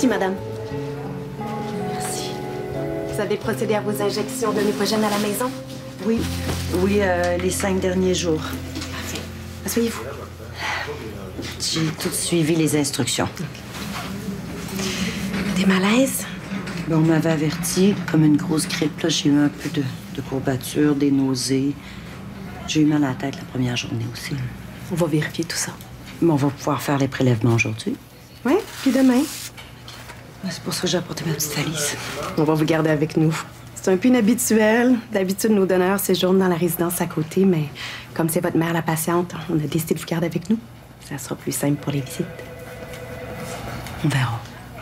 Ici, madame. Merci. Vous avez procédé à vos injections de Neupogen à la maison? Oui. Oui, les 5 derniers jours. Parfait. Asseyez-vous. J'ai tout suivi les instructions. Des malaises? On m'avait averti, comme une grosse grippe, là, j'ai eu un peu de courbatures, des nausées. J'ai eu mal à la tête la première journée aussi. On va vérifier tout ça. Mais on va pouvoir faire les prélèvements aujourd'hui. Oui, puis demain. C'est pour ça que j'ai apporté ma petite valise. On va vous garder avec nous. C'est un peu inhabituel. D'habitude, nos donneurs séjournent dans la résidence à côté, mais comme c'est votre mère la patiente, on a décidé de vous garder avec nous. Ça sera plus simple pour les visites. On verra.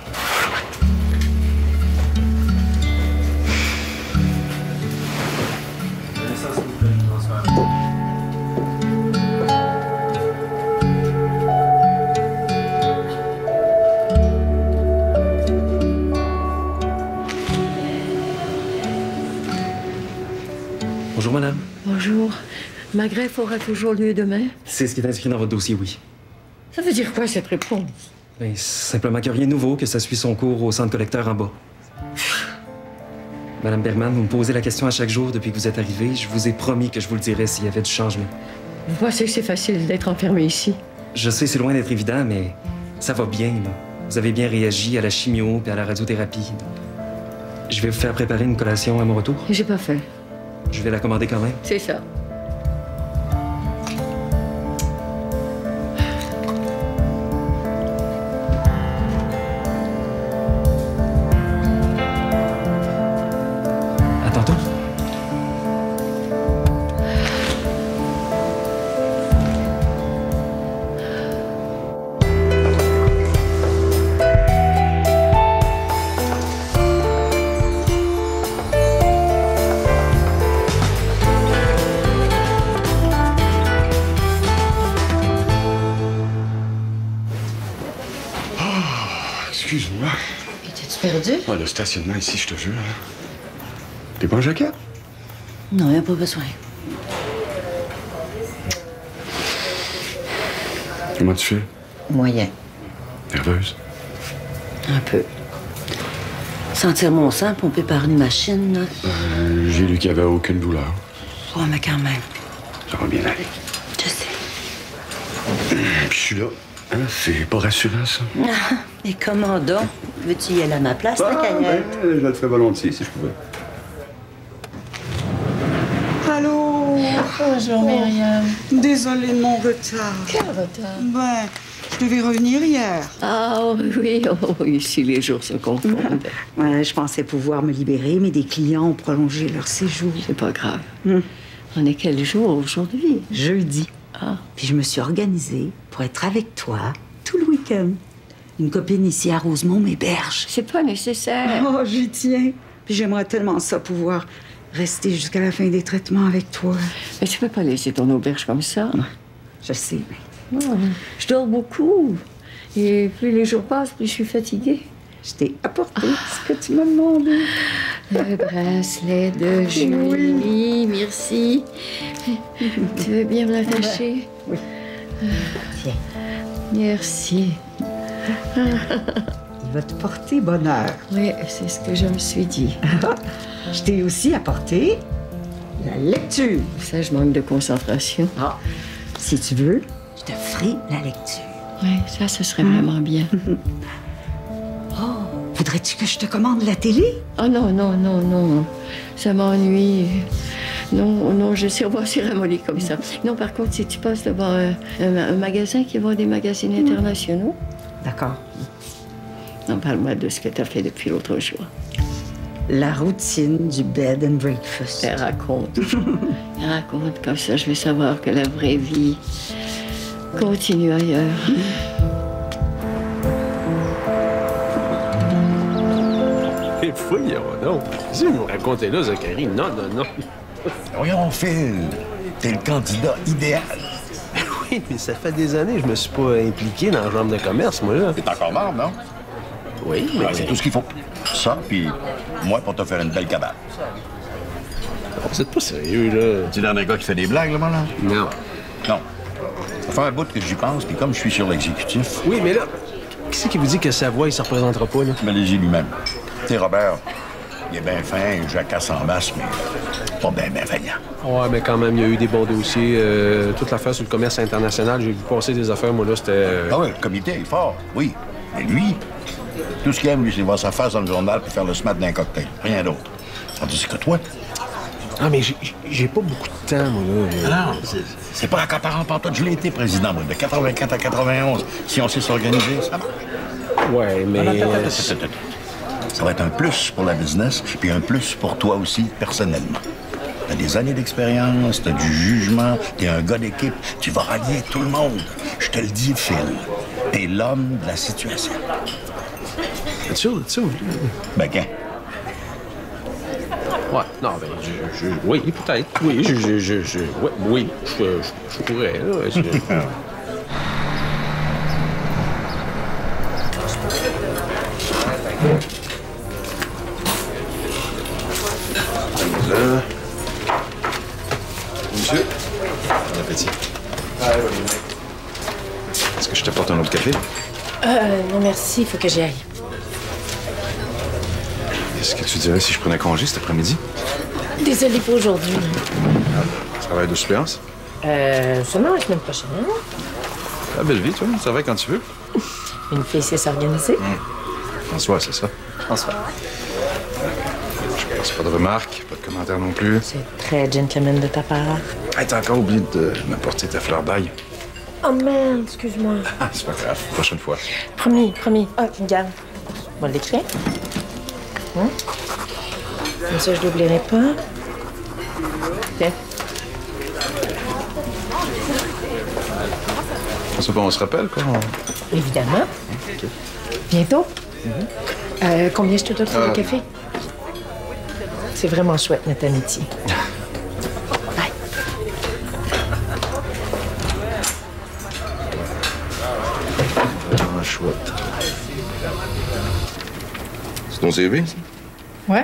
Bonjour, madame. Bonjour. Ma greffe aura toujours lieu demain? C'est ce qui est inscrit dans votre dossier, oui. Ça veut dire quoi, cette réponse? Ben, simplement qu'il n'y a rien de nouveau, que ça suit son cours au centre collecteur en bas. Madame Bergman, vous me posez la question à chaque jour depuis que vous êtes arrivée. Je vous ai promis que je vous le dirais s'il y avait du changement. Vous pensez que c'est facile d'être enfermé ici? Je sais, c'est loin d'être évident, mais ça va bien, là. Vous avez bien réagi à la chimio et à la radiothérapie. Je vais vous faire préparer une collation à mon retour. J'ai pas fait. Je vais la commander quand même. C'est ça. À tantôt. Excuse-moi. Étais-tu perdu? Ah, le stationnement ici, je te jure. T'es pas en jaquette? Non, il n'y a pas besoin. Comment tu fais? Moyen. Nerveuse? Un peu. Sentir mon sang pompé par une machine, là. J'ai lu qu'il n'y avait aucune douleur. Ouais, mais quand même. Ça va bien aller. Je sais. Puis je suis là. Hein, c'est pas rassurant, ça? Ah, et comment donc? Veux-tu y aller à ma place, la cagnette? Je le ferais volontiers, si je pouvais. Allô? Bonjour, Myriam. Désolée de mon retard. Quel retard? Ben, je devais revenir hier. Ah oui, oh, ici, les jours se confondent. Ouais, je pensais pouvoir me libérer, mais des clients ont prolongé leur séjour. C'est pas grave. On est quel jour aujourd'hui? Jeudi. Ah. Puis je me suis organisée pour être avec toi tout le week-end. Une copine ici à Rosemont m'héberge. C'est pas nécessaire. Oh, j'y tiens. Puis j'aimerais tellement ça pouvoir rester jusqu'à la fin des traitements avec toi. Mais tu peux pas laisser ton auberge comme ça. Je sais, mais Non, je dors beaucoup. Et plus les jours passent, plus je suis fatiguée. je t'ai apporté ce que tu m'as demandé. Le bracelet de Julie, merci. Tu veux bien me l'attacher? Oui. Tiens. Merci. Il va te porter bonheur. Oui, c'est ce que je me suis dit. Je t'ai aussi apporté la lecture. Ça, je manque de concentration. Ah, si tu veux, je te ferai la lecture. Oui, ça, ce serait vraiment bien. Oh, voudrais-tu que je te commande la télé? Oh non, non, non, non. Ça m'ennuie. Non, non, je sais revoir sur un mollet comme ça. Non, par contre, si tu passes devant un magasin qui vend des magazines internationaux, D'accord. non, parle-moi de ce que tu as fait depuis l'autre jour. La routine du bed and breakfast. Elle raconte. Elle raconte, comme ça, je vais savoir que la vraie vie continue ailleurs. Et fouillons donc. Si vous me racontez là, Zachary, non, non, non. Voyons, Phil, t'es le candidat idéal. Oui, mais ça fait des années que je me suis pas impliqué dans la chambre de commerce, moi, là. T'es encore mort, non? Oui, mais... Ben, c'est tout ce qu'il faut. Ça, puis moi pour te faire une belle cabane. Vous êtes pas sérieux, là. Tu es dans un gars qui fait des blagues, là, moi, là? Non. Non. Ça fait un bout que j'y pense, puis comme je suis sur l'exécutif... Oui, mais là... Qui c'est qui vous dit que Savoie, il se représentera pas, là? Malaisie lui-même. Tu sais, Robert, il est bien fin, il jacasse en masse, mais pas bien vaillant. Ouais, mais quand même, il y a eu des bons dossiers. Toute l'affaire sur le commerce international, j'ai vu passer des affaires, moi, là, c'était... Ah oui, le comité est fort, oui. Mais lui, tout ce qu'il aime, lui, c'est voir sa face dans le journal puis faire le smat d'un cocktail. Rien d'autre. Tandis que toi... Ah, mais j'ai pas beaucoup de temps, moi, là. Non, c'est pas accaparant par toi. Je l'ai été président, moi, de 84 à 91. Si on sait s'organiser, ça marche. Ouais, mais... Attends. Ça va être un plus pour la business, puis un plus pour toi aussi, personnellement. T'as des années d'expérience, t'as du jugement, t'es un gars d'équipe, tu vas rallier tout le monde. Je te le dis, Phil, t'es l'homme de la situation. T'es sûr? Ben, quand? Ouais, non, ben, oui, peut-être. Oui, oui, je pourrais, là. Monsieur, bon appétit. Est-ce que je t'apporte un autre café? Non merci, il faut que j'y aille. Qu'est-ce que tu dirais si je prenais congé cet après-midi? Désolée pour aujourd'hui. Travail de suppléance? Seulement la semaine prochaine. La belle vie, toi. Ça va quand tu veux. Une fille sait s'organiser. François, c'est ça? François. Je passe pas de remarques, pas de commentaires non plus. C'est très gentleman de ta part. Hey, t'as encore oublié de m'apporter ta fleur d'ail. Oh merde, excuse-moi. Ah, c'est pas grave. Prochaine fois. Promis. Ah, regarde. On va l'écrire. Comme ça, je l'oublierai pas. Tiens. On se rappelle, quoi? Évidemment. OK. Bientôt. Combien je te dois pour le café? C'est vraiment chouette, notre amitié. Bye. Vraiment chouette. C'est ton CV, ça? Ouais.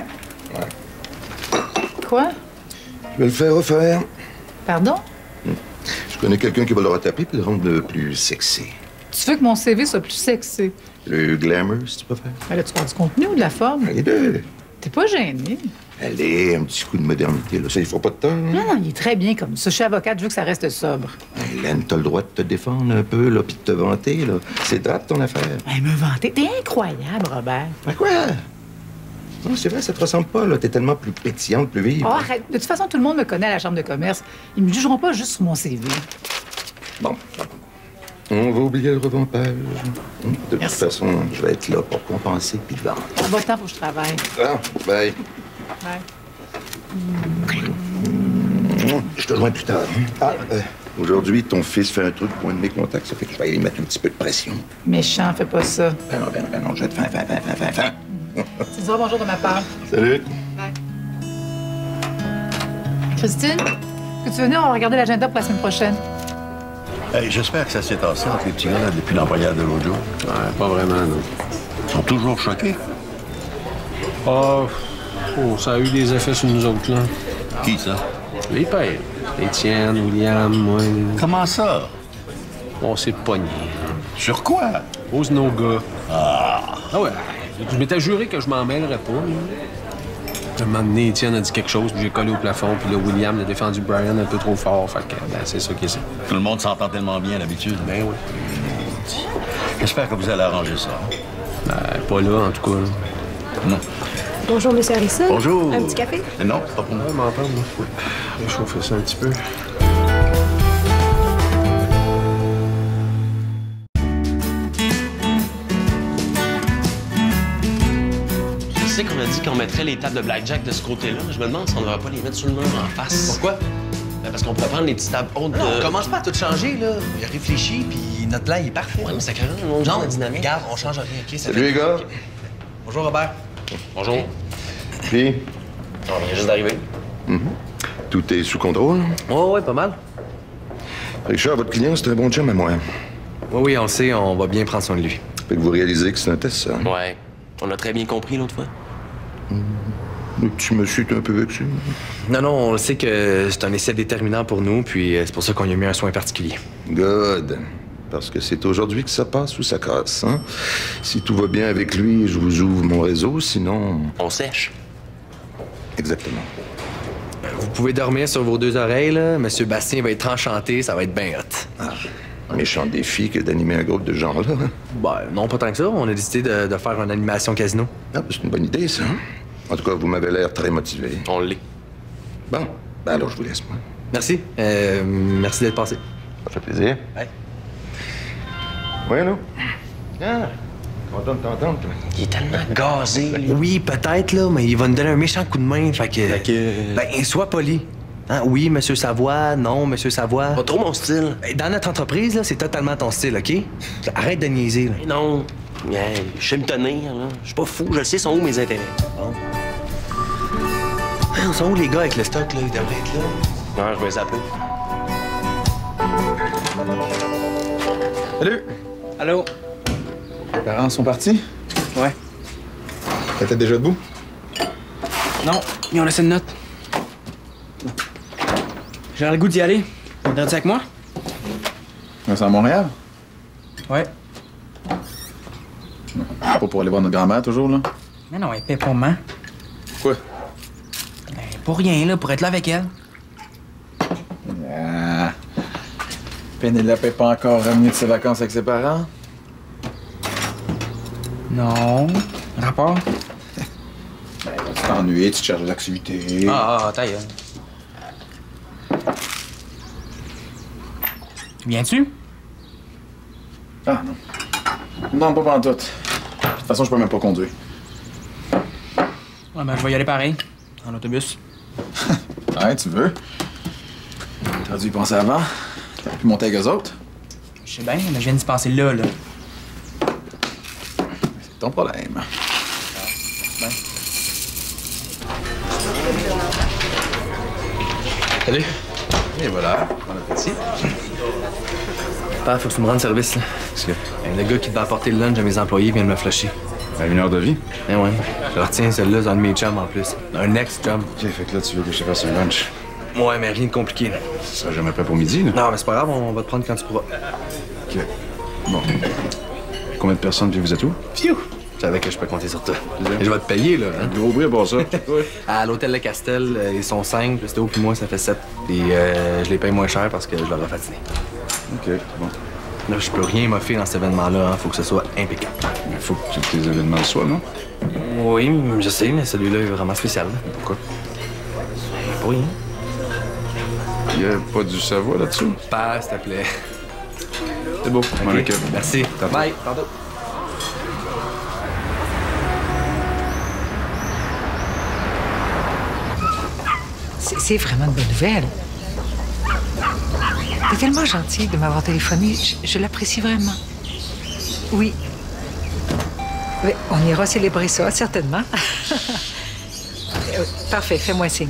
Quoi? Je vais le faire refaire. Pardon? Je connais quelqu'un qui va le retaper puis le rendre plus sexy. Tu veux que mon CV soit plus sexy? Le glamour, si tu préfères. Ben là, tu parles du contenu ou de la forme? Les deux. T'es pas gêné? Allez, un petit coup de modernité, là. Ça, il faut pas de temps. Hein? Non, il est très bien comme ça. Je suis avocate, je veux que ça reste sobre. Hélène, t'as le droit de te défendre un peu, là, puis de te vanter, là. C'est drap ton affaire. Ben, me vanter. T'es incroyable, Robert. Ben quoi? Non, c'est vrai, ça te ressemble pas, là. T'es tellement plus pétillante, plus vive. Oh, arrête. De toute façon, tout le monde me connaît à la Chambre de commerce. Ils me jugeront pas juste sur mon CV. Bon. On va oublier le revampage. De toute façon, je vais être là pour compenser puis vendre. Va-t'en, faut que je travaille. Ah, bye. Bye. Je te rejoins plus tard. Ah, aujourd'hui, ton fils fait un truc pour un de mes contacts. Ça fait que je vais aller mettre un petit peu de pression. Méchant, fais pas ça. Ben non, je vais te faire. Tu diras bonjour de ma part. Salut. Bye. Christine, est-ce que tu veux venir, on va regarder l'agenda pour la semaine prochaine? Hey, j'espère que ça s'est tassé entre les petits gars là, depuis l'employade de l'autre jour. Ouais, pas vraiment, non. Ils sont toujours choqués. Oh, ça a eu des effets sur nous autres, là. Qui, ça? Les pères. Étienne, William, moi. Comment ça? On s'est pognés. Sur quoi? Ose nos gars. Ah ouais. Je m'étais juré que je m'en mêlerais pas, là. Un moment donné, Étienne a dit quelque chose, puis j'ai collé au plafond, puis là, William a défendu Brian un peu trop fort. Fait que, ben, c'est ça qui est ça. Tout le monde s'entend tellement bien d'habitude. Ben oui. J'espère que vous allez arranger ça. Ben, pas là, en tout cas. Là. Non. Bonjour, Monsieur Harrison. Bonjour. Un petit café? Non, pas pour moi. Ouais, m'entendre, moi. Faut réchauffer ça un petit peu. Je sais qu'on a dit qu'on mettrait les tables de blackjack de ce côté-là. Je me demande si on ne devrait pas les mettre sur le mur en face. Pourquoi? Ben parce qu'on pourrait prendre les petites tables hautes de... Non, on commence pas à tout changer, là. Il a réfléchi, puis notre plan, il est parfait. Ouais, mais ça crée un autre genre de dynamique. Regarde, on change rien, OK? Salut, les gars. Bonjour, Robert. Bonjour. Puis? On vient juste d'arriver. Tout est sous contrôle? Ouais, pas mal. Richard, votre client, c'est un bon chum à moi. Oui, on le sait, on va bien prendre soin de lui. Fait que vous réalisez que c'est un test, ça? Ouais. On a très bien compris l'autre fois. Le petit monsieur est un peu vexé. Non, on le sait que c'est un essai déterminant pour nous, puis c'est pour ça qu'on y a mis un soin particulier. Good. Parce que c'est aujourd'hui que ça passe ou ça casse, hein? Si tout va bien avec lui, je vous ouvre mon réseau, sinon... On sèche. Exactement. Vous pouvez dormir sur vos 2 oreilles, là. Monsieur Bastien va être enchanté, ça va être bien hot. Un méchant défi que d'animer un groupe de gens là. Hein? Ben, non, pas tant que ça. On a décidé de faire une animation casino. Ah, c'est une bonne idée, ça. En tout cas, vous m'avez l'air très motivé. On l'est. Bon, ben alors je vous laisse, moi. Merci. Merci d'être passé. Ça fait plaisir. Ouais. Ouais, non? Ah, content de t'entendre, toi. Il est tellement gazé, lui. Oui, peut-être, là, mais il va nous donner un méchant coup de main, fait que... Ben, sois poli. Hein? Oui, Monsieur Savoie. Non, Monsieur Savoie. Pas trop mon style. Dans notre entreprise, là, c'est totalement ton style, OK? Arrête de niaiser, là. Non. Je sais me tenir, là. Je suis pas fou. Je sais sont où mes intérêts. Bon. Ils sont où, les gars, avec le stock, là? Ils devraient être là. Non, je vais les appeler. Salut! Allô? Les parents sont partis? Ouais. T'étais déjà debout? Non, ils ont laissé une note. J'ai le goût d'y aller. Viendrais-tu avec moi? C'est à Montréal? Ouais. Pas pour aller voir notre grand-mère, toujours, là? Mais non, elle paie pour moi. Pourquoi? Ben, pour rien, là, pour être là avec elle. Ah. Pénélope n'est pas encore revenue de ses vacances avec ses parents? Non. Rapport? Ben, tu t'ennuies, tu te cherches des activités. Ta gueule. Viens-tu? Ah, non. Non, pas pantoute. De toute façon, je peux même pas conduire. Ouais, ben, je vais y aller pareil. En autobus. Ouais, tu veux. T'aurais dû y penser avant. T'aurais pu monter avec eux autres. Je sais bien, mais je viens d'y penser là. C'est ton problème. Ben. Salut. Et voilà. Bon appétit. Père, faut que tu me rendes service, là. Qu'est-ce que? Le gars qui devait apporter le lunch à mes employés vient de me flasher. Ben, 1 heure de vie? Eh ouais. Je retiens celle-là, c'est un de mes chums en plus. Un ex-chum. OK, fait que là, tu veux que je te fasse un lunch? Ouais, mais rien de compliqué, là. Ça sera jamais prêt pour midi, là? Non, mais c'est pas grave, on va te prendre quand tu pourras. OK. Bon. Combien de personnes puis vous êtes où? Phew! Je savais que je peux compter sur toi. Et je vais te payer, là. Hein? Gros bruit pour ça. À l'hôtel Le Castel, ils sont 5, plus Théo puis moi, ça fait 7. Et je les paye moins cher parce que je leur ai fatiné. OK, bon. Là, je peux rien m'offrir dans cet événement-là. Hein. Faut que ce soit impeccable. Mais faut que tes événements le soient, non? Oui, je sais, mais celui-là est vraiment spécial. Pourquoi? Pour rien. Il y a pas du Savoie là-dessous? Pas, s'il te plaît. C'est beau. Okay. Okay. Merci. Tantôt. Bye. Tantôt. C'est vraiment une bonne nouvelle. T'es tellement gentil de m'avoir téléphoné. Je l'apprécie vraiment. Oui. Oui, on ira célébrer ça, certainement. Parfait, fais-moi signe.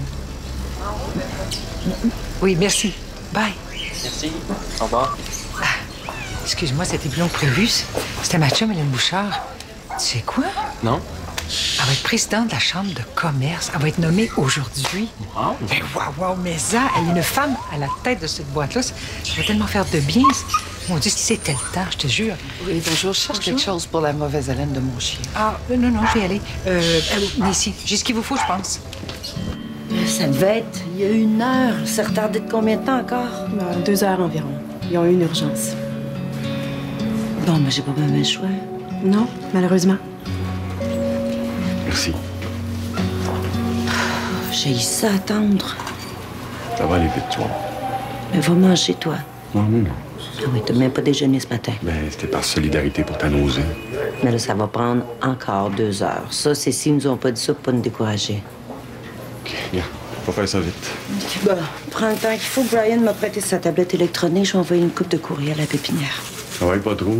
Oui, merci. Bye. Merci. Au revoir. Excuse-moi, c'était plus long que prévu. C'était ma chum, Hélène Bouchard. Tu sais quoi? Non. Elle va être présidente de la Chambre de commerce. Elle va être nommée aujourd'hui. Wow. Mais wow, mais ça, elle est une femme à la tête de cette boîte-là. Ça va tellement faire de bien. Mon Dieu, si c'était le temps, je te jure. Oui, bonjour, je cherche quelque chose pour la mauvaise haleine de mon chien. Ah, non, je vais y aller. Ici, j'ai ce qu'il vous faut, je pense. Ça devait être il y a 1 heure. Ça retardait de combien de temps encore? 2 heures environ. Ils ont eu une urgence. Bon, mais j'ai pas même le choix. Non, malheureusement. Merci. J'ai eu ça à attendre. Ça va aller vite, toi. Mais va manger, toi. Non. Ah oui, t'as même pas déjeuné ce matin. Ben, c'était par solidarité pour ta nausée. Mais là, ça va prendre encore 2 heures. Ça, c'est s'ils nous ont pas dit ça pour pas nous décourager. OK, bien. Faut faire ça vite. Bon, prends le temps qu'il faut. Brian m'a prêté sa tablette électronique. Je vais envoyer une coupe de courriel à la pépinière. Ça va être pas trop.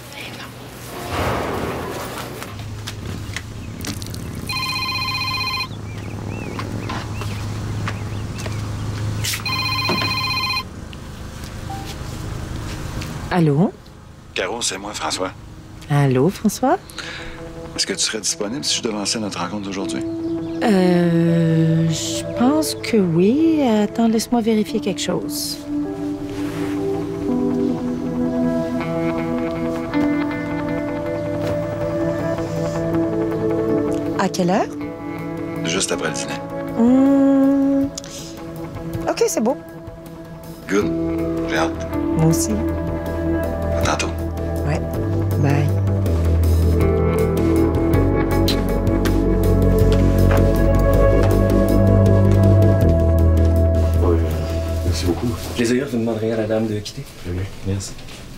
Allô? Caro, c'est moi, François. Allô, François? Est-ce que tu serais disponible si je devançais notre rencontre d'aujourd'hui? Je pense que oui. Attends, laisse-moi vérifier quelque chose. À quelle heure? Juste après le dîner. OK, c'est beau. Good. J'ai hâte. Moi aussi. À tantôt. Ouais. Bye. Merci beaucoup. Plaisir, vous demanderez à la dame de quitter. Oui, merci.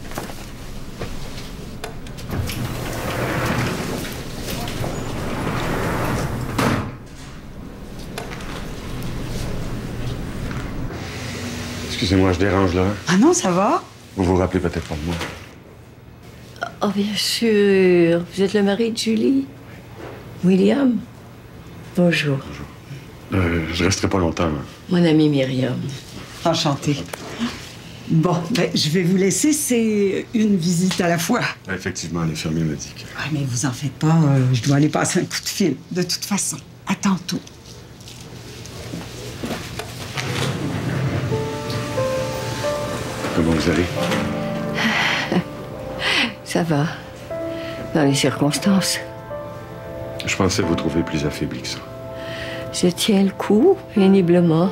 Excusez-moi, je dérange là. Ah non, ça va? Vous vous rappelez peut-être pas de moi. Oh, bien sûr. Vous êtes le mari de Julie. William. Bonjour. Je resterai pas longtemps. Mon amie Myriam. Enchantée. Bon, ben, je vais vous laisser. C'est une visite à la fois. Effectivement, l'infirmier m'a dit que... Ah, mais vous en faites pas. Je dois aller passer un coup de fil. De toute façon, à tantôt. Comment vous allez? Ça va. Dans les circonstances. Je pensais vous trouver plus affaibli que ça. Je tiens le coup, péniblement.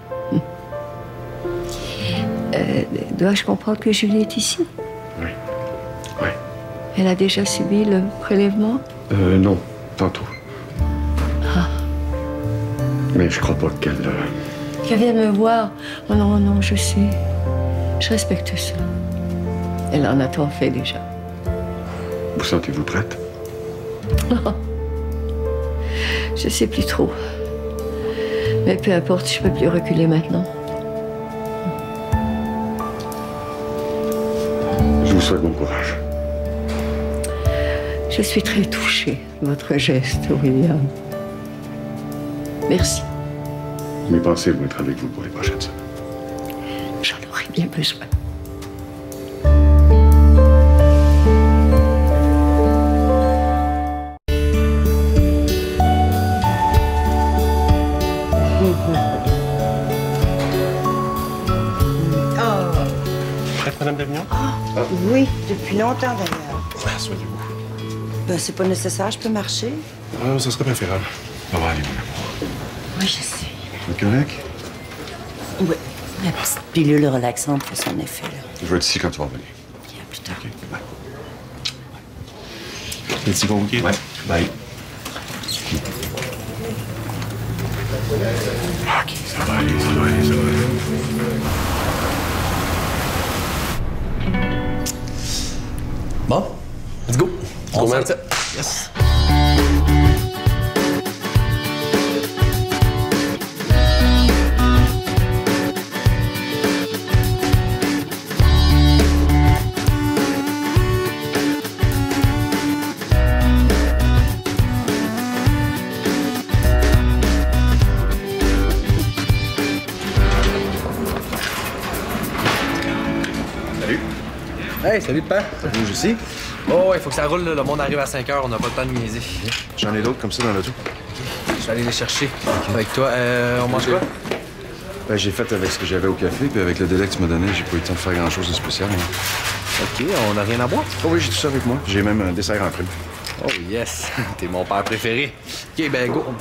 Dois-je comprendre que Julie est ici? Oui. Oui. Elle a déjà subi le prélèvement? Non, tantôt. Ah. Mais je crois pas qu'elle... Qu'elle vienne me voir. Oh non, non, je sais. Je respecte ça. Elle en a tant fait déjà. Vous sentez-vous prête? Non. Je sais plus trop. Mais peu importe, je peux plus reculer maintenant. Je vous souhaite bon courage. Je suis très touchée de votre geste, William. Merci. Mes pensées vont être avec vous pour les prochaines semaines. J'en aurais bien besoin. Prête, Madame Davignon? Oui, depuis longtemps d'ailleurs. Soyez-vous. Ben, c'est pas nécessaire, je peux marcher. Ça serait préférable. On va aller, mon amour. Oui, je sais. Vous êtes correct? Oui, la petite pilule relaxante fait son effet, là. Je vais être ici quand tu vas revenir. OK, à plus tard. OK, bye. Petit convoqué? Ouais, bye. OK. Ça va aller, ça va aller, ça va aller. Bon, let's go. On fait ça. Yes. Hey, salut, père. Ça bouge ici? Oh, ouais, il faut que ça roule, là. Le monde arrive à 5 heures, on n'a pas le temps de niaiser. J'en ai d'autres comme ça dans l'auto. Je vais aller les chercher. Avec toi, on mange quoi? Ben, j'ai fait avec ce que j'avais au café, puis avec le délai que tu m'as donné, j'ai pas eu le temps de faire grand-chose de spécial. Hein. OK, on n'a rien à boire? Oh oui, j'ai tout ça avec moi. J'ai même un dessert en prime. Oh yes, t'es mon père préféré. OK, ben go.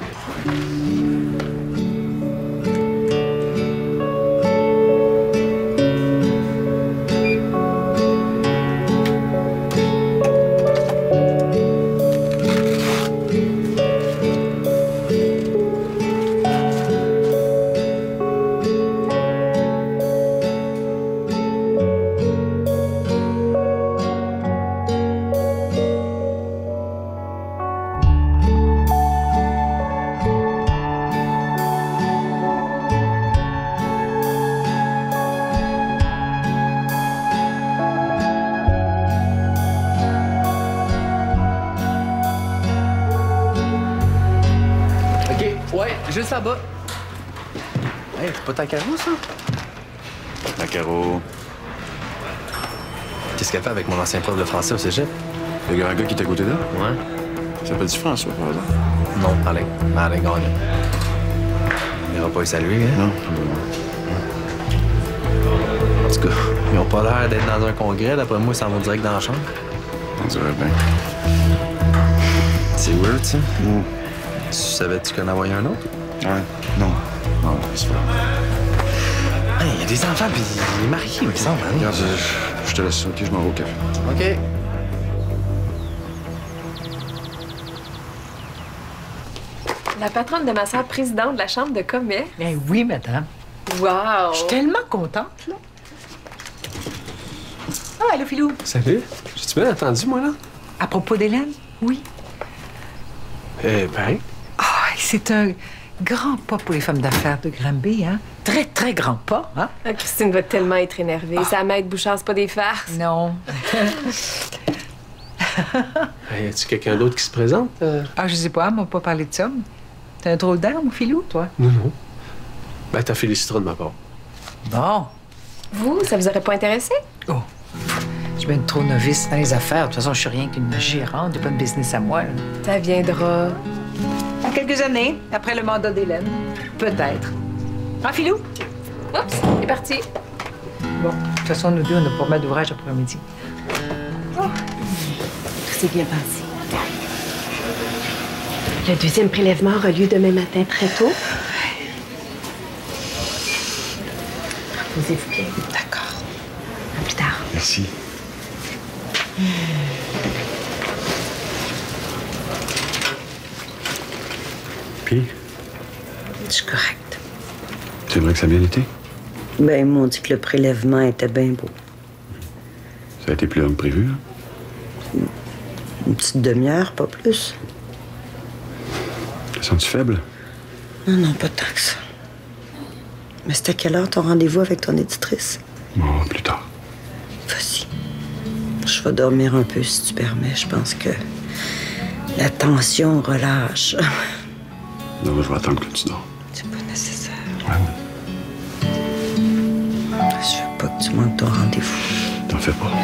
Juste là-bas. Hey, c'est pas ta Caro, ça? La Caro. Qu'est-ce qu'elle fait avec mon ancien prof de français au cégep? Le grand gars qui est à côté d'elle? Ouais. Il s'appelle-tu François, par exemple? Non, Alain. Alain Gagnon. Il n'ira pas y saluer, hein? Non. En tout cas, ils ont pas l'air d'être dans un congrès. D'après moi, ils s'en vont direct dans la chambre. On dirait bien. C'est weird, ça. Tu savais-tu qu'en envoyait un autre? Ouais. Non. Non, c'est pas. Il y a des enfants, puis il est marié, il me semble. Hein? Regarde, je te laisse. OK, je m'en vais au café. OK. La patronne de ma sœur présidente de la chambre de commerce. Ben oui, madame. Wow! Je suis tellement contente, là. Ah, allô, Philou. Salut. J'ai-tu bien entendu, moi, là? À propos d'Hélène? Oui. Eh ben. Ah, c'est un grand pas pour les femmes d'affaires de Granby, hein? Très, très grand pas, hein? Ah, Christine va tellement être énervée. Ça m'aide, Bouchard, c'est pas des farces. Non. Hey, y a-tu quelqu'un d'autre qui se présente? Ah, je sais pas, elle m'a pas parlé de ça. T'as un drôle d'air, mon Philou, toi? Non, non. Ben, t'as félicité de ma part. Bon. Vous, ça vous aurait pas intéressé? Oh. Je suis bien trop novice dans les affaires. De toute façon, je suis rien qu'une gérante. J'ai pas de business à moi, là. Ça viendra. Dans quelques années, après le mandat d'Hélène. Peut-être. Ah, Philou? Oups, il est parti. Bon, de toute façon, nous deux, on a pas mal d'ouvrage après-midi. Tout s'est bien passé. Le deuxième prélèvement aura lieu demain matin très tôt. Reposez-vous bien. D'accord. À plus tard. Merci. Puis, Je suis correcte. c'est vrai que ça a bien été? Ben, ils m'ont dit que le prélèvement était bien beau. Ça a été plus long que prévu, hein? Une petite demi-heure, pas plus. Te sens-tu faible? Non, non, pas tant que ça. Mais c'était à quelle heure ton rendez-vous avec ton éditrice? Bon, plus tard. Vas-y. Je vais dormir un peu, si tu permets. Je pense que la tension relâche. Non, je vais attendre que tu dors. C'est pas nécessaire. Ouais. Je veux pas que tu manques ton rendez-vous. T'en fais pas.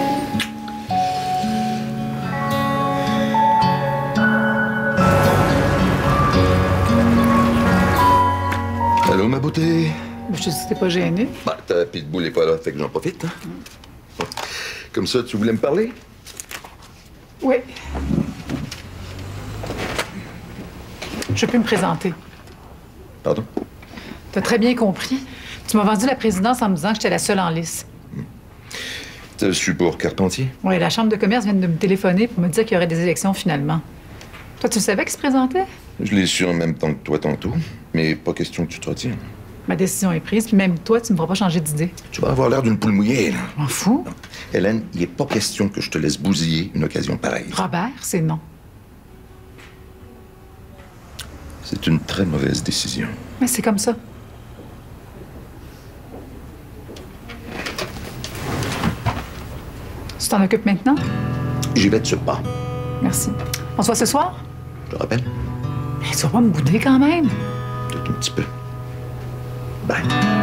Allô, ma beauté? Je te dis que t'es pas gêné. Bah, ta pitbull est pas là, fait que j'en profite. Hein? Bon. Comme ça, tu voulais me parler? Oui. Je peux me présenter. Pardon? T'as très bien compris. Tu m'as vendu la présidence en me disant que j'étais la seule en lice. Je suis pour Carpentier. Oui, la Chambre de commerce vient de me téléphoner pour me dire qu'il y aurait des élections finalement. Toi, tu le savais qu'il se présentait? Je l'ai su en même temps que toi tantôt, mais pas question que tu te retiennes. Ma décision est prise, puis même toi, tu me feras pas changer d'idée. Tu vas avoir l'air d'une poule mouillée, là. Je m'en fous. Non. Hélène, il n'est pas question que je te laisse bousiller une occasion pareille. Robert, c'est non. C'est une très mauvaise décision. Mais c'est comme ça. Tu t'en occupes maintenant? J'y vais de ce pas. Merci. On se voit ce soir? Je te rappelle? Mais tu vas pas me bouder quand même? Peut-être un petit peu. Bye.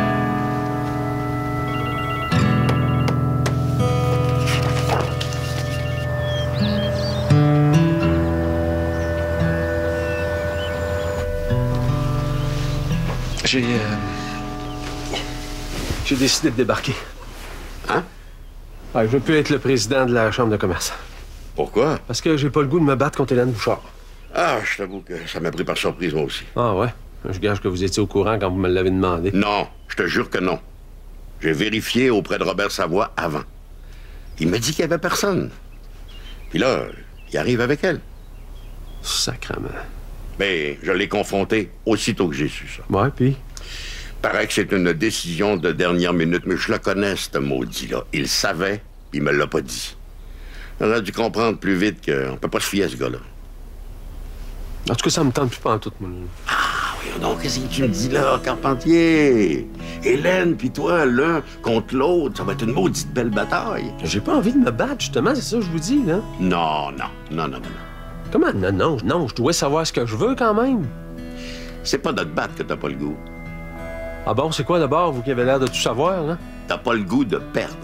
J'ai décidé de débarquer. Hein? Ouais, je veux plus être le président de la Chambre de commerce. Pourquoi? Parce que j'ai pas le goût de me battre contre Hélène Bouchard. Ah, je t'avoue que ça m'a pris par surprise, moi aussi. Ah ouais? Je gage que vous étiez au courant quand vous me l'avez demandé. Non, je te jure que non. J'ai vérifié auprès de Robert Savoie avant. Il m'a dit qu'il y avait personne. Puis là, il arrive avec elle. Sacrement. Mais je l'ai confronté aussitôt que j'ai su ça. Ouais, puis? Paraît que c'est une décision de dernière minute, mais je le connais, ce maudit-là. Il savait, il me l'a pas dit. On a dû comprendre plus vite qu'on peut pas se fier à ce gars-là. En tout cas, ça me tente plus pas en tout, moi. Ah oui, donc, qu'est-ce que tu me dis là, Carpentier? Hélène, puis toi, l'un contre l'autre, ça va être une maudite belle bataille. J'ai pas envie de me battre, justement, c'est ça que je vous dis, là. Non, non, non, non, non. Comment? Non, non, non, je dois savoir ce que je veux quand même. C'est pas de te battre que t'as pas le goût. Ah bon, c'est quoi d'abord, vous qui avez l'air de tout savoir, là? T'as pas le goût de perdre.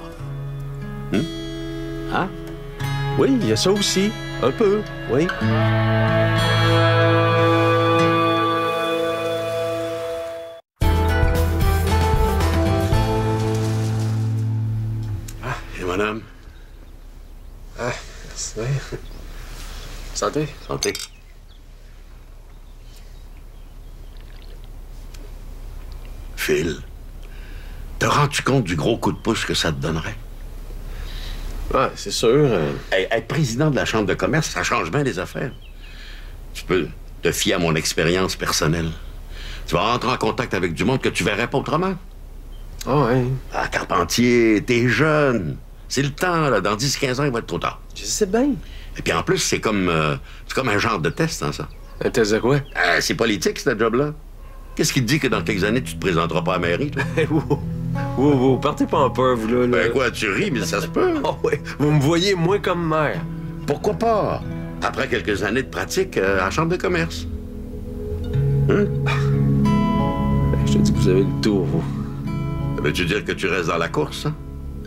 Hein? Oui, il y a ça aussi. Un peu, oui. Et madame? Ah, merci. Santé. Santé. Phil, te rends-tu compte du gros coup de pouce que ça te donnerait? Ouais, c'est sûr. Être président de la Chambre de commerce, ça change bien les affaires. Tu peux te fier à mon expérience personnelle. Tu vas rentrer en contact avec du monde que tu verrais pas autrement. Ah ouais. Ah, Carpentier, t'es jeune. C'est le temps, là. Dans 10-15 ans, il va être trop tard. Je sais bien. Et puis en plus, c'est comme un genre de test, hein, ça. Un test de quoi? C'est politique, ce job-là. Qu'est-ce qui te dit que dans quelques années, tu te présenteras pas à la mairie, toi? Wow, partez pas en peur, vous, là. Ben quoi, tu ris, mais ça se peut. Oh, ouais. Vous me voyez moins comme maire. Pourquoi pas? Après quelques années de pratique à la Chambre de commerce. Hein? Je te dis que vous avez le tour, vous. Veux-tu dire que tu restes dans la course, hein?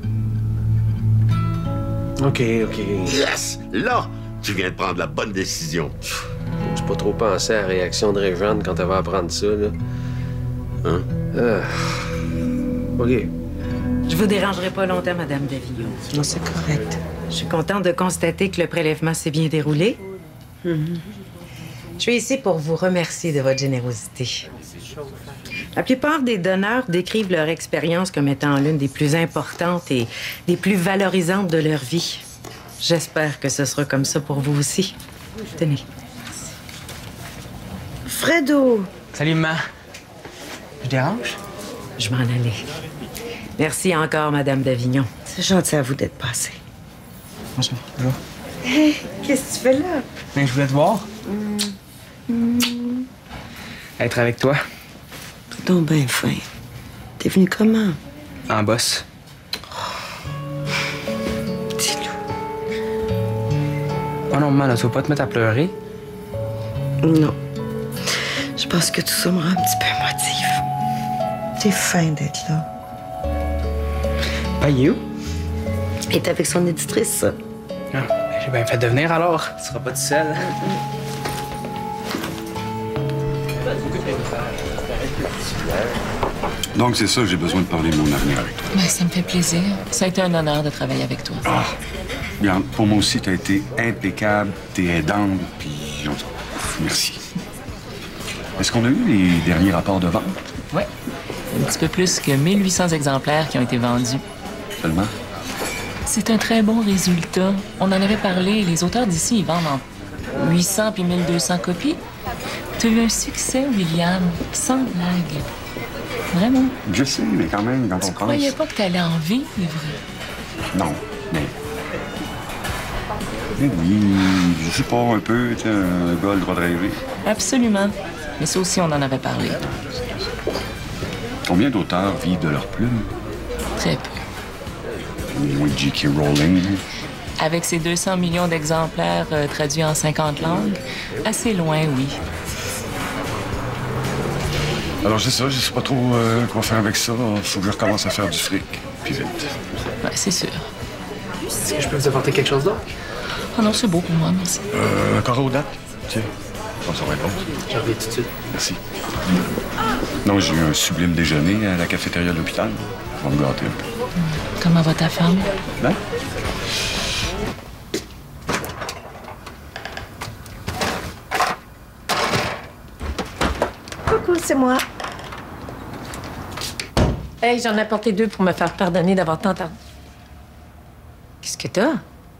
OK. Yes! Là, tu viens de prendre la bonne décision. J'ai pas trop pensé à la réaction de Réjeanne quand elle va apprendre ça, là. Hein? OK. Je vous dérangerai pas longtemps, Madame Davillon. Non, c'est correct. Je suis contente de constater que le prélèvement s'est bien déroulé. Je suis ici pour vous remercier de votre générosité. La plupart des donneurs décrivent leur expérience comme étant l'une des plus importantes et des plus valorisantes de leur vie. J'espère que ce sera comme ça pour vous aussi. Tenez. Fredo! Salut, maman. Je dérange? Je m'en allais. Merci encore, Madame Davignon. C'est gentil à vous d'être passée. Bonjour. Hé, qu'est-ce que tu fais là? Mais je voulais te voir. Être avec toi. T'es donc bien fin. T'es venu comment? En bosse. Dis-le. Oh non, maman, là, tu vas pas te mettre à pleurer? Non. Je pense que tout ça me rend un petit peu émotive. T'es fin d'être là. Pas you? Il est avec son éditrice, ça. Ah, ben, j'ai bien fait de venir alors. Tu seras pas tout seul. Donc, c'est ça, j'ai besoin de parler de mon avenir avec toi. Ben, ça me fait plaisir. Ça a été un honneur de travailler avec toi. Ah, regarde, pour moi aussi, t'as été impeccable, t'es aidante, puis merci. Est-ce qu'on a eu les derniers rapports de vente? Oui. Un petit peu plus que 1800 exemplaires qui ont été vendus. Seulement? C'est un très bon résultat. On en avait parlé. Les auteurs d'ici, ils vendent en 800 puis 1200 copies. Tu as eu un succès, William, sans blague. Vraiment. Je sais, mais quand même, quand on pense... Tu croyais pas que tu allais en vivre? Non, mais... Mais oui, je sais pas, un peu, tu sais, un gars a le droit de rêver. Absolument. Mais ça aussi, on en avait parlé. Combien d'auteurs vivent de leur plume? Très peu. Au moins J.K. Rowling. Avec ses 200 millions d'exemplaires traduits en 50 langues, assez loin, oui. Alors, c'est ça, je sais pas trop quoi faire avec ça. Faut que je recommence à faire du fric, puis vite. Ouais, c'est sûr. Est-ce que je peux vous apporter quelque chose d'autre? Oh non, c'est beau pour moi, merci. Encore aux dates? Tiens, on s'en répond. J'en reviens tout de suite. Merci. Non, j'ai eu un sublime déjeuner à la cafétéria de l'hôpital. On va me gâter un peu. Comment va ta femme? Ben? Coucou, c'est moi. Hey, j'en ai apporté 2 pour me faire pardonner d'avoir tant tardé. Qu'est-ce que t'as?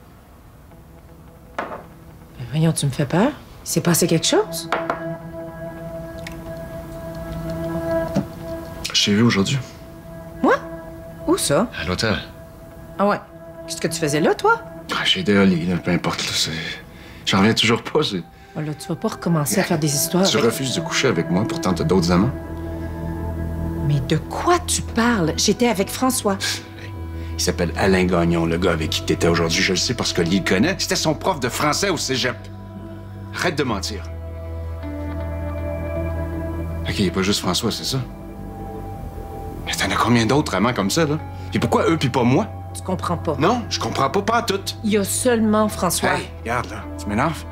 Ben voyons, tu me fais peur. Il s'est passé quelque chose? Je t'ai vu aujourd'hui. Moi? Où ça? À l'hôtel. Ah ouais. Qu'est-ce que tu faisais là, toi? Ah, j'ai aidé Oli, là, peu importe. Là, j'en reviens toujours pas. Oh là, tu vas pas recommencer à faire des histoires. Tu refuses de coucher avec moi, pourtant t'as d'autres amants. Mais de quoi tu parles? J'étais avec François. Il s'appelle Alain Gagnon, le gars avec qui t'étais aujourd'hui. Je le sais parce que Oli le connaît. C'était son prof de français au cégep. Arrête de mentir. OK, il n'y a pas juste François, c'est ça? Mais t'en as combien d'autres amants comme ça, là? Et pourquoi eux puis pas moi? Tu comprends pas. Non, je comprends pas à tout. Il y a seulement François. Hey, regarde, là, tu m'énerves?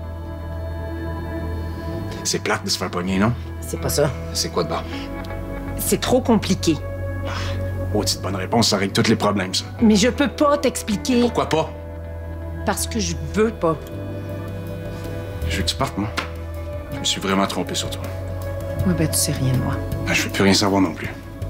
C'est plate de se faire pogner, non? C'est pas ça. C'est quoi de bon? C'est trop compliqué. Petite bonne réponse, ça règle tous les problèmes, ça. Mais je peux pas t'expliquer. Pourquoi pas? Parce que je veux pas. Je veux que tu partes, moi. Je me suis vraiment trompé sur toi. Oui, ben tu sais rien de moi. Ben, je veux plus rien savoir non plus.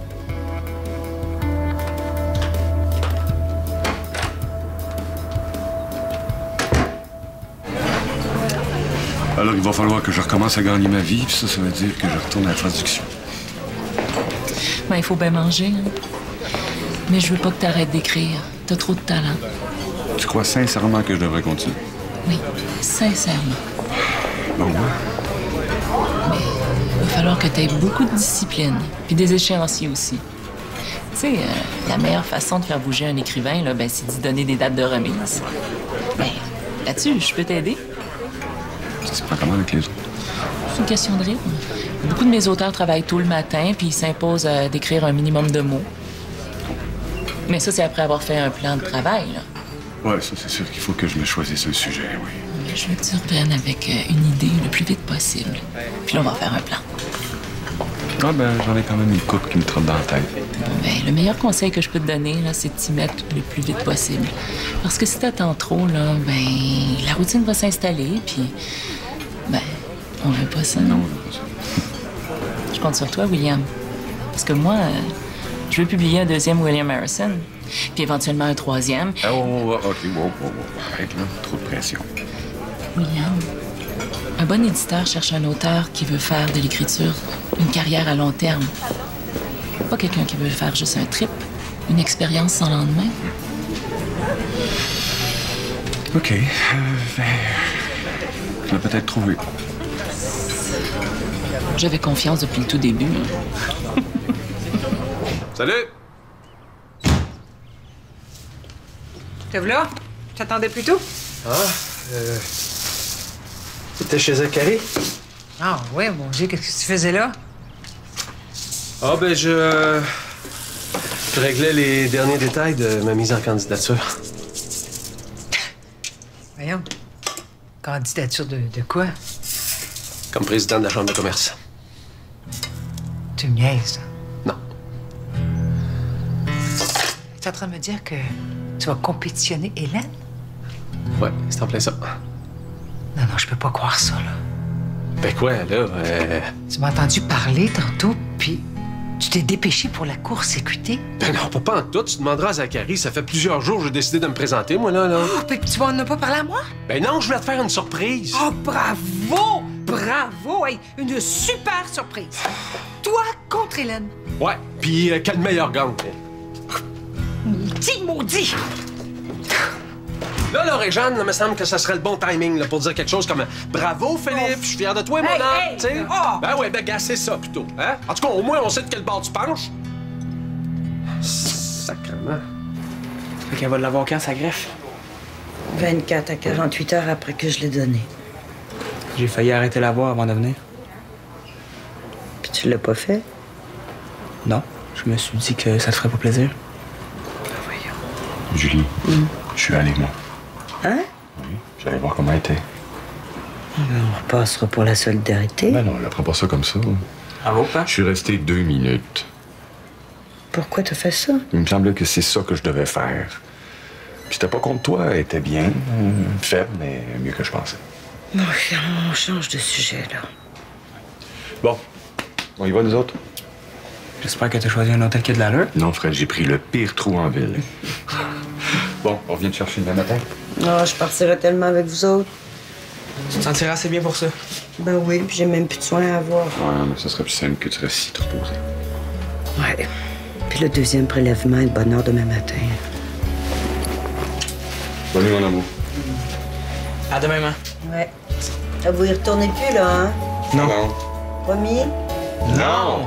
Alors, il va falloir que je recommence à gagner ma vie, puis ça veut dire que je retourne à la traduction. Ben, il faut bien manger, hein. Mais je veux pas que t'arrêtes d'écrire. T'as trop de talent. Tu crois sincèrement que je devrais continuer? Oui, sincèrement. Bon, ouais. Il va falloir que t'aies beaucoup de discipline, puis des échéanciers aussi. Tu sais, la meilleure façon de faire bouger un écrivain, là, ben, c'est d'y donner des dates de remise. Ben, là-dessus, je peux t'aider. Tu te prends comment avec les autres? C'est une question de rythme. Beaucoup de mes auteurs travaillent tôt le matin, puis ils s'imposent d'écrire un minimum de mots. Mais ça, c'est après avoir fait un plan de travail, là. Ouais, ça, c'est sûr qu'il faut que je me choisisse un sujet, oui. Mais je veux que tu reviennes avec une idée le plus vite possible. Puis là, on va faire un plan. Ah ben, j'en ai quand même une couple qui me trotte dans la tête. Ben, le meilleur conseil que je peux te donner, là, c'est de t'y mettre le plus vite possible. Parce que si t'attends trop, là, ben, la routine va s'installer, puis, ben, on veut pas ça. Non, on veut pas ça. Je compte sur toi, William. Parce que moi, je veux publier un deuxième William Harrison, puis éventuellement un troisième. Ah, OK, wow. Arrête, là. Trop de pression. William, un bon éditeur cherche un auteur qui veut faire de l'écriture une carrière à long terme. Pas quelqu'un qui veut faire juste un trip, une expérience sans lendemain. OK. Ben, je l'ai peut-être trouvé. J'avais confiance depuis le tout début. Salut! Te voilà? T'attendais plus tôt? Ah, t'étais chez Zachary? Ah, ouais, mon Dieu, qu'est-ce que tu faisais là? Ah, ben, je réglais les derniers détails de ma mise en candidature. Voyons. Candidature de quoi? Comme président de la Chambre de commerce. Tu me niaises. Non. Tu es en train de me dire que tu vas compétitionner Hélène? Ouais, c'est en plein ça. Non, je peux pas croire ça, là. Ben quoi, là? Tu m'as entendu parler tantôt, puis tu t'es dépêché pour la course équitée? Ben non, pas en tout. Tu demanderas à Zachary. Ça fait plusieurs jours que j'ai décidé de me présenter, moi, là. Oh, puis tu m'en as pas parlé à moi? Ben non, je voulais te faire une surprise. Oh, bravo! Bravo! Hey, une super surprise. Toi contre Hélène. Ouais, puis quel meilleur gang. Maudit! Là, Réjeanne, il me semble que ça serait le bon timing là, pour dire quelque chose comme « Bravo, Philippe, je suis fier de toi, mon homme! » tu sais? Ben ouais, ben gars, c'est ça, plutôt. Hein? En tout cas, au moins, on sait de quel bord tu penches. Sacrement. Fait qu'elle va l'avoir quand, sa greffe? 24 à 48 heures après que je l'ai donné. J'ai failli arrêter la voix avant de venir. Puis tu l'as pas fait? Non. Je me suis dit que ça te ferait pas plaisir. Julie, je suis allé, moi. Hein? Oui, j'allais voir comment elle était. On repassera pour la solidarité. Ben non, elle prend pas ça comme ça. Bravo, papa. Je suis resté 2 minutes. Pourquoi t'as fait ça? Il me semblait que c'est ça que je devais faire. Puis j'étais pas contre toi, elle était bien. Faible, mais mieux que je pensais. Bon, on change de sujet, là. Bon, on y va, nous autres? J'espère que t'as choisi un hôtel qui a de l'allure. Non, Fred, j'ai pris le pire trou en ville. Bon, on revient te chercher demain matin? Oh, je partirai tellement avec vous autres. Tu te sentiras assez bien pour ça? Ben oui, puis j'ai même plus de soins à avoir. Ouais, mais ça serait plus simple que tu restes ici te reposer. Ouais. Puis le deuxième prélèvement est de bonne heure demain matin. Bonne nuit, mon amour. À demain, maman. Ouais. Vous y retournez plus, là, hein? Non. Promis? Non!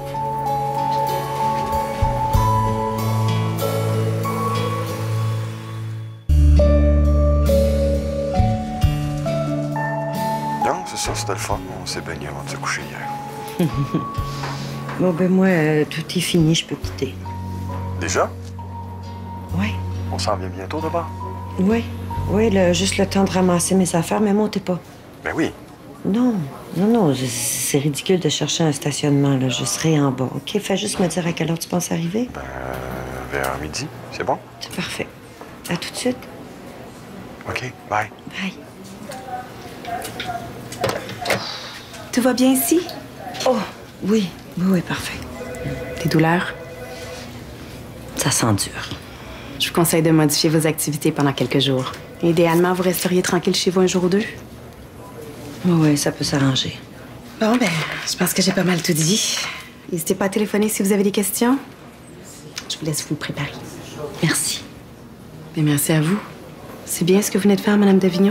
Non, c'est ça, c'était le fun. On s'est baigné avant de se coucher hier. Bon, ben moi, tout est fini, je peux quitter. Déjà? Oui. On s'en vient bientôt, d'abord? Oui. Oui, juste le temps de ramasser mes affaires, mais montez pas. Ben oui. Non, c'est ridicule de chercher un stationnement, là. Je serai en bas, OK? Fais juste me dire à quelle heure tu penses arriver. Vers midi, c'est bon? C'est parfait. À tout de suite. OK, bye. Bye. Tout va bien ici? Oh, oui. Oui, parfait. Des douleurs? Ça s'endure. Je vous conseille de modifier vos activités pendant quelques jours. Idéalement, vous resteriez tranquille chez vous un jour ou deux. Oui, ça peut s'arranger. Bon, ben, je pense que j'ai pas mal tout dit. N'hésitez pas à téléphoner si vous avez des questions. Je vous laisse vous préparer. Merci. Et merci à vous. C'est bien ce que vous venez de faire, Madame Davignon.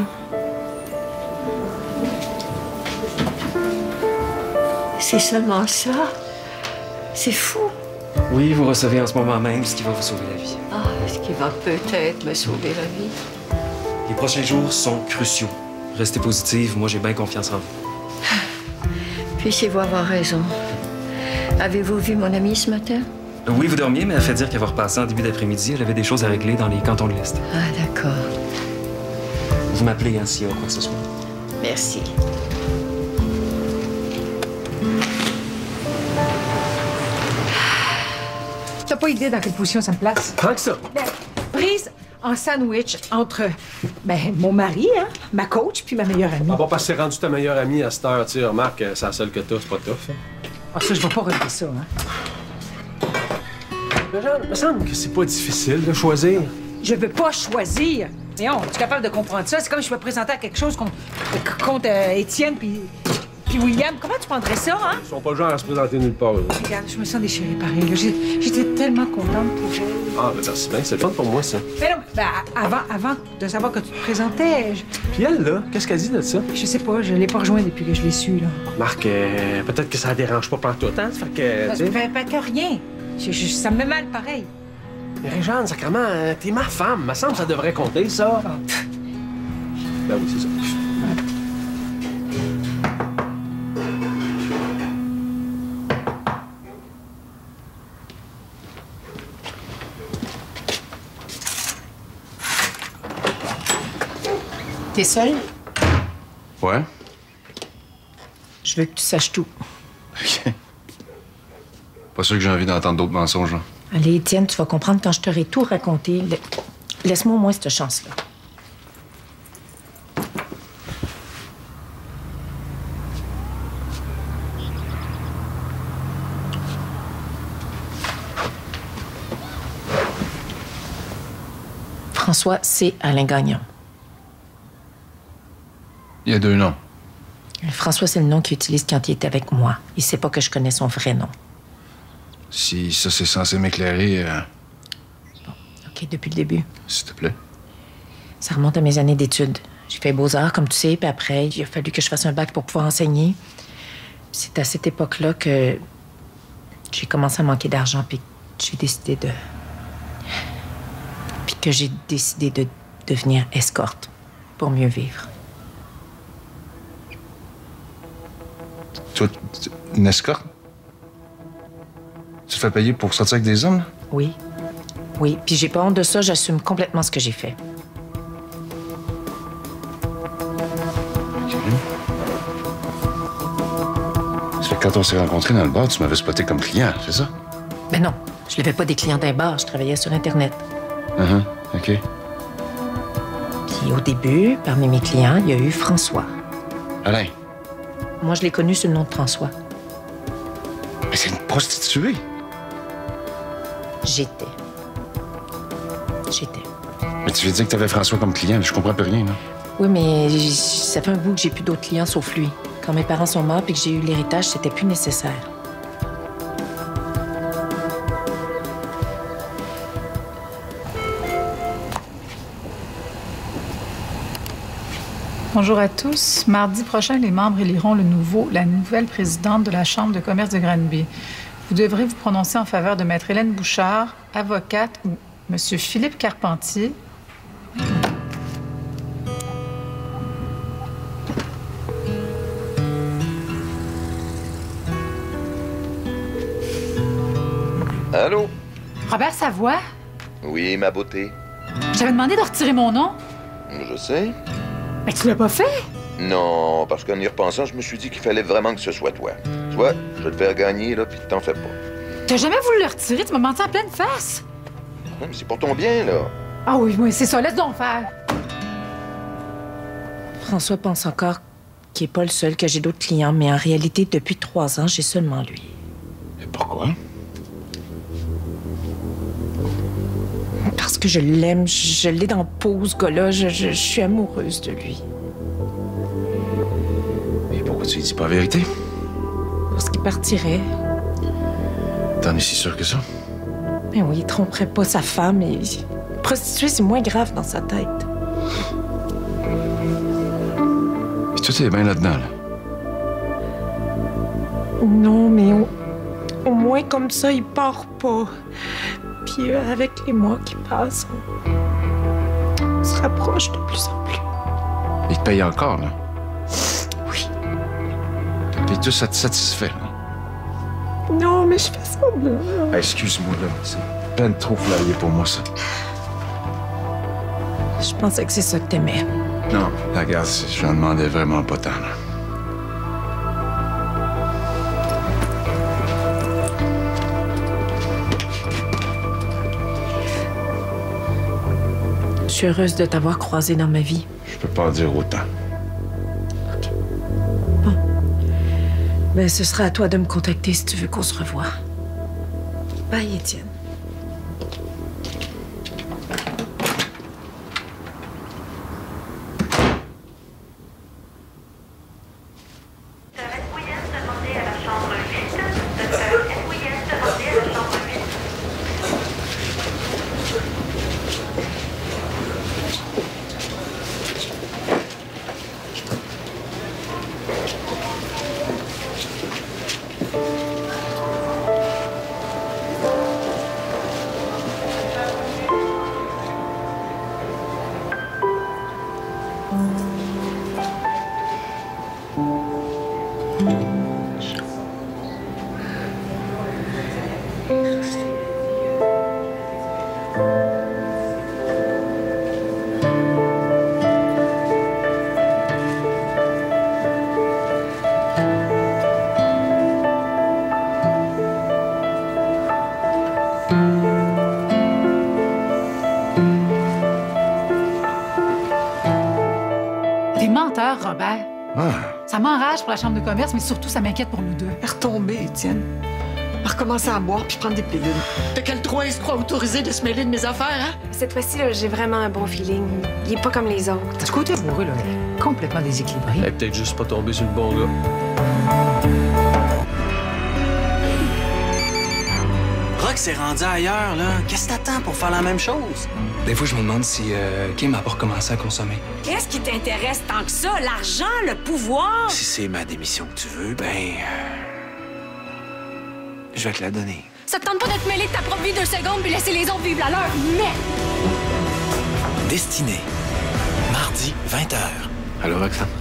C'est seulement ça? C'est fou. Oui, vous recevez en ce moment même ce qui va vous sauver la vie. Ah, ce qui va peut-être me sauver la vie. Les prochains jours sont cruciaux. Restez positive, moi j'ai bien confiance en vous. Puissiez-vous avoir raison. Avez-vous vu mon amie ce matin? Oui, vous dormiez, mais elle a fait dire qu'elle va repasser en début d'après-midi. Elle avait des choses à régler dans les cantons de l'Est. Ah, d'accord. Vous m'appelez hein, s'il y a quoi que ce soit. Merci. T'as pas idée dans quelle position ça me place? Tant que ça. Ben, prise en sandwich entre mon mari, hein, ma coach, puis ma meilleure amie. Ah bon, parce que c'est rendu ta meilleure amie à cette heure, tu sais, remarque, c'est la seule que t'as, c'est pas tough. Hein. Ah, ça, je vais pas relever ça, hein. Mais genre, il me semble que c'est pas difficile de choisir. Je veux pas choisir. Mais on, es-tu capable de comprendre ça? C'est comme si je me présentais à quelque chose contre Étienne puis William. Comment tu prendrais ça, hein? Ils sont pas le genre à se présenter nulle part. Là. Regarde, je me sens déchirée pareil. Là. J'étais tellement contente pour elle. Ah, ben merci bien, c'est le fun pour moi, ça. Mais non, ben, avant de savoir que tu te présentais... Puis elle, là, qu'est-ce qu'elle dit de ça? Je sais pas, je l'ai pas rejoint depuis que je l'ai su, là. Marc, peut-être que ça la dérange pas pantoute, hein? Ça fait que... Ça fait que rien. Ça me met mal pareil. Mais Réjeanne, sacrément, t'es ma femme. Me semble que ça devrait compter, ça. Ben oui, c'est ça. T'es seule? Ouais. Je veux que tu saches tout. OK. Pas sûr que j'ai envie d'entendre d'autres mensonges, là. Allez, Étienne, tu vas comprendre quand je t'aurai tout raconté. Laisse-moi au moins cette chance-là. François, c'est Alain Gagnon. Il y a 2 noms. François, c'est le nom qu'il utilise quand il est avec moi. Il sait pas que je connais son vrai nom. Si ça, c'est censé m'éclairer... Bon, OK, depuis le début. S'il te plaît. Ça remonte à mes années d'études. J'ai fait Beaux-Arts, comme tu sais, puis après, il a fallu que je fasse un bac pour pouvoir enseigner. C'est à cette époque-là que j'ai commencé à manquer d'argent, puis j'ai décidé de... Puis que j'ai décidé de devenir escorte pour mieux vivre. Toi, une escorte? Tu te fais payer pour sortir avec des hommes? Oui. Oui, puis j'ai pas honte de ça, j'assume complètement ce que j'ai fait. Ça fait que quand on s'est rencontrés dans le bar, tu m'avais spoté comme client, c'est ça? Ben non, je n'avais pas des clients d'un bar, je travaillais sur Internet. OK. Puis au début, parmi mes clients, il y a eu François. Alain. Moi, je l'ai connu sous le nom de François. Mais c'est une prostituée. J'étais. Mais tu veux dire que t'avais François comme client, je comprends plus rien, là. Oui, mais ça fait un bout que j'ai plus d'autres clients sauf lui. Quand mes parents sont morts et que j'ai eu l'héritage, c'était plus nécessaire. Bonjour à tous. Mardi prochain, les membres éliront la nouvelle présidente de la Chambre de commerce de Granby. Vous devrez vous prononcer en faveur de Maître Hélène Bouchard, avocate, ou M. Philippe Carpentier. Allô? Robert Savoie? Oui, ma beauté. J'avais demandé de retirer mon nom. Je sais. Mais tu l'as pas fait? Non, parce qu'en y repensant, je me suis dit qu'il fallait vraiment que ce soit toi. Tu vois, je vais te faire gagner, là, puis t'en fais pas. T'as jamais voulu le retirer? Tu m'as menti en pleine face. Non, mais c'est pour ton bien, là. Ah oui, c'est ça. Laisse donc faire. François pense encore qui est pas le seul, que j'ai d'autres clients, mais en réalité, depuis 3 ans, j'ai seulement lui. Et pourquoi? Parce que je l'aime, je l'ai dans le pot, ce gars-là. Je suis amoureuse de lui. Et pourquoi tu lui dis pas la vérité? Parce qu'il partirait. T'en es si sûr que ça? Ben oui, il tromperait pas sa femme et... Prostituée, c'est moins grave dans sa tête. Et toi, t'es bien là-dedans, là? Non, mais au moins comme ça, il part pas. Puis avec les mois qui passent, on se rapproche de plus en plus. Il te paye encore, là? Oui. T'es tout satisfait, là? Non, mais je fais semblant. Ah, excuse-moi, là. C'est peine trop flyé pour moi, ça. Je pensais que c'est ça que t'aimais. Non, regarde, je n'en demandais vraiment pas tant, là. Je suis heureuse de t'avoir croisé dans ma vie. Je peux pas en dire autant. Bon. Ben, ce sera à toi de me contacter si tu veux qu'on se revoie. Bye, Étienne. T'es menteur, Robert. Ah. Ça m'enrage pour la chambre de commerce, mais surtout, ça m'inquiète pour nous deux. Retomber, Étienne. Recommencer à boire puis prendre des pilules. T'as quel droit il se croit autorisé de se mêler de mes affaires, hein? Cette fois-ci, là, j'ai vraiment un bon feeling. Il est pas comme les autres. Du côté amoureux, là, il est complètement déséquilibré. Elle est peut-être juste pas tombée sur le bon gars. Rox s'est rendu ailleurs, là. Qu'est-ce que t'attends pour faire la même chose? Des fois, je me demande si Kim a pas recommencé à consommer. Qu'est-ce qui t'intéresse tant que ça? L'argent, le pouvoir? Si c'est ma démission que tu veux, ben... je vais te la donner. Ça te tente pas de te mêler de ta propre vie 2 secondes puis laisser les autres vivre la leur, mais... Destinée. Mardi, 20h. Allô, Roxane?